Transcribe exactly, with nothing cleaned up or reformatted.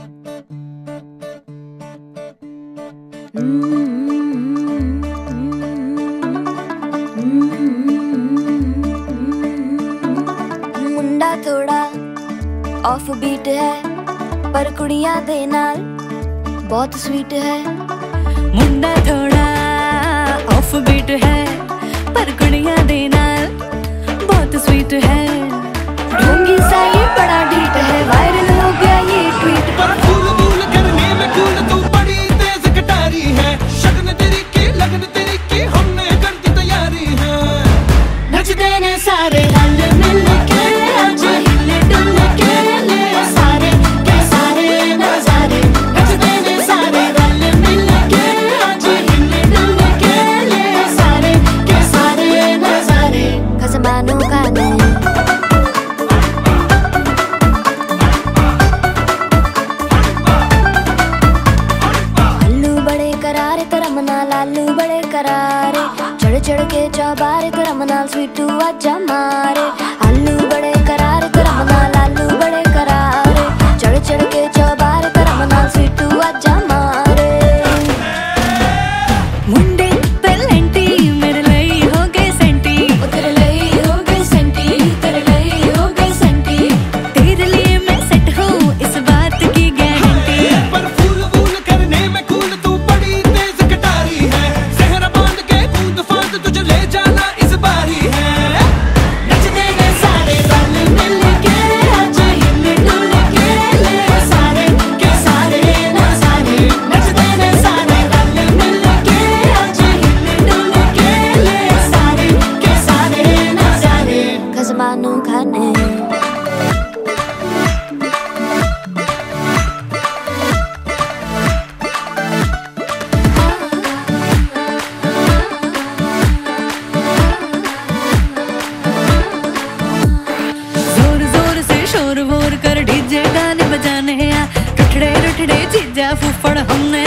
मुंडा थोड़ा off beat है पर कुड़ियां दे नाल बहुत स्वीट है। मुंडा थोड़ा ऑफ बीट है पर कुड़ियां दे नाल बहुत स्वीट है। ढोंगी सा ये बड़ा डीट है, वायरल हो गया ये ट्वीट पर फूल फूल करने में कूल तू बड़ी तेज कटारी है। शगन तेरी की लगन तेरी की हमने कर दी तैयारी है। नचते ने सारे रल मिल के आज हिले डुल के ले सारे के सारे नजारे। नचते ने सारे रल मिल के आज हिले डुल के ले सारे के सारे नजारे। खसमानों का नहीं लालू बड़े करारे, चढ़ चढ़ के चौबारे करम नाल स्वीटू आजा मारे। आलू बड़े करारे करम नाल लालू बड़े करारे, चढ़ चढ़ के चौबारे करम नाल स्वीटू आजा मारे। मुंडे पेलेंटी मेरे लई हो गए सेंटी, ओ तेरे लई हो गए सेंटी, तेरे लई हो गए सेंटी। तेरे लिए मैं सेट हूँ इस बात की गारंटी। पर फूल फूल करने में कूल तू बड़ी तेज कटारी है। जहरा बांध के कूद फांद तुझे ले जाना इस बारी है। नचते ने सारे रल मिल के आज हिले डुल के ले सारे के सारे नजारे। नचते ने सारे रल मिल के आज हिले डुल के ले सारे के सारे नजारे। खसमानू खाने जोर जोर से शोर वोर कर डीजे गाने बजाने आ। रठड़े रठड़े जीजा फुफड़ हमने